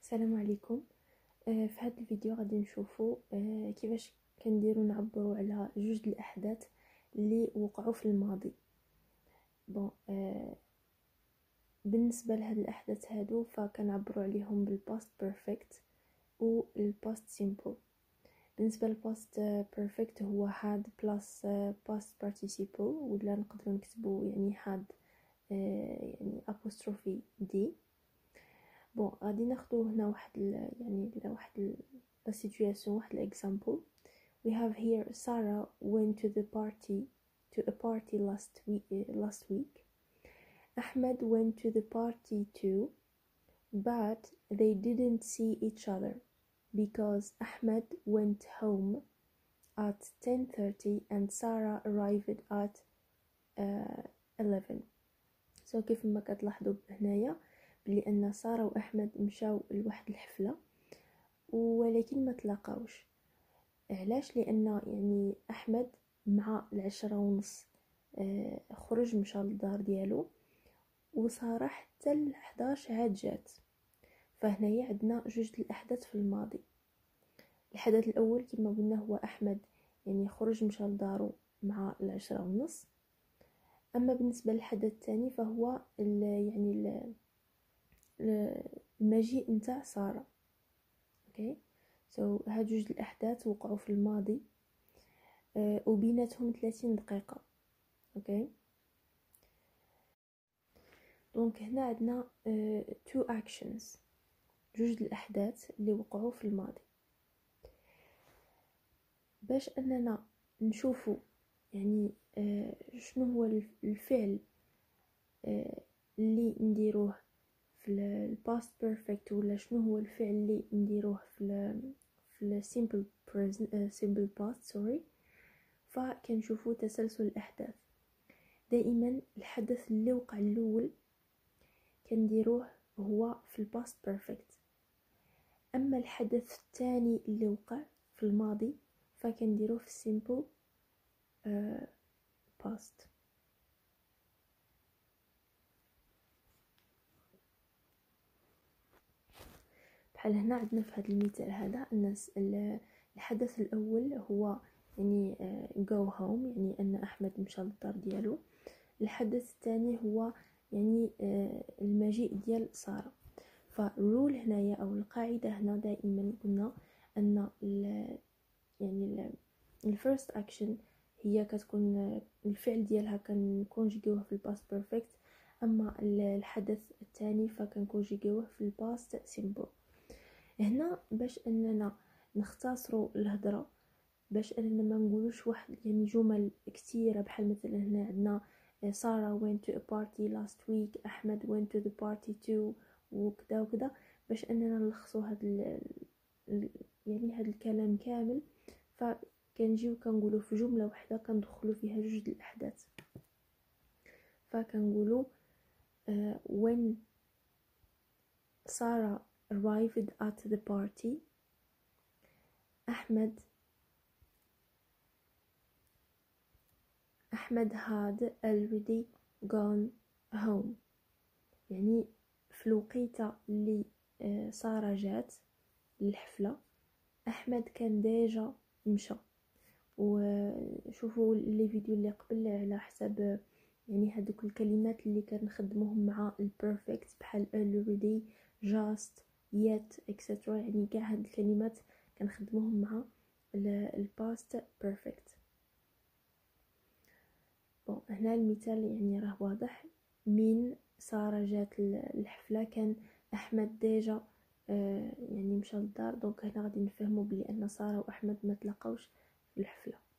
السلام عليكم. في هذا الفيديو غادي نشوفوا كيفاش كنديروا نعبروا على جوج الاحداث اللي وقعوا في الماضي. بون بالنسبه لهاد الاحداث هادو فكنعبروا عليهم بالباست بيرفكت و الباست سيمبل. بالنسبه للباست بيرفكت هو هاد بلس باست بارتيسيبل، ولا نقدروا نكتبوا يعني هاد يعني apostrophe دي. بون غادي ناخدو هنا واحد لا سيتوياسيون، واحد الاكزامبل. We have here Sarah went to a party last week. Ahmed went to the party too, but they didn't see each other because Ahmed went home at 10:30 and Sarah arrived at 11. So كيف ما كتلاحظوا هنايا بلي ان ساره واحمد مشاو لواحد الحفله ولكن ما تلاقاوش. علاش؟ لان يعني احمد مع 10:30 خرج مشى للدار ديالو، وساره حتى 11 عاد جات. فهنايا عندنا جوج الاحداث في الماضي. الحدث الاول كما قلنا هو احمد يعني خرج مشى لدارو مع 10:30. اما بالنسبه للحدث الثاني فهو يعني المجيء نتاع سارة. اوكي هاد جوج الاحداث وقعوا في الماضي وبيناتهم 30 دقيقة. اوكي دونك هنا عندنا two actions، جوج الاحداث اللي وقعوا في الماضي. باش اننا نشوفوا يعني شنو هو الفعل اللي نديروه في الباست بيرفكت، ولا شنو هو الفعل اللي نديروه في السيمبل سيمبل باست سوري، فكنشوفوا تسلسل الاحداث. دائما الحدث اللي وقع الاول كنديروه هو في الباست بيرفكت، اما الحدث الثاني اللي وقع في الماضي فكنديروه في السيمبل باست. بحال هنا عندنا في هذا المثال هذا الناس الحدث الاول هو يعني go home، يعني ان احمد مشى للدار ديالو. الحدث الثاني هو يعني المجيء ديال ساره. فالرول هنايا او القاعده هنا دائما قلنا ان يعني الفيرست اكشن هي كتكون الفعل ديالها كنكونجيغيوه في الباست بيرفكت، اما الحدث الثاني فكنكونجيغيوه في الباست سيمبل. هنا باش اننا نختصروا الهضره، باش اننا ما نقولوش واحد يعني جمل كثيره، بحال مثلا هنا عندنا ساره went to a party last week، احمد went to the party too، وكذا وكذا. باش اننا نلخصوا يعني هذا الكلام كامل فكنجيو كنقولوا في جمله واحده كندخلوا فيها جوج الاحداث. فكنقولوا when Sarah arrived at the party Ahmed had already gone home. يعني في الوقيته اللي سارة جات للحفلة أحمد كان ديجا مشى. وشوفوا لي فيديو اللي قبل على حساب يعني هذوك الكلمات اللي كنخدموهم مع البيرفكت بحال already just yet etc. يعني كاع هاد الكلمات كنخدموهم مع الباست بيرفكت. بون هنا المثال يعني راه واضح. من سارة جات الحفلة كان احمد ديجا يعني مشى للدار. دونك هنا غادي نفهموا بلي ان سارة واحمد ما تلاقاوش في الحفلة.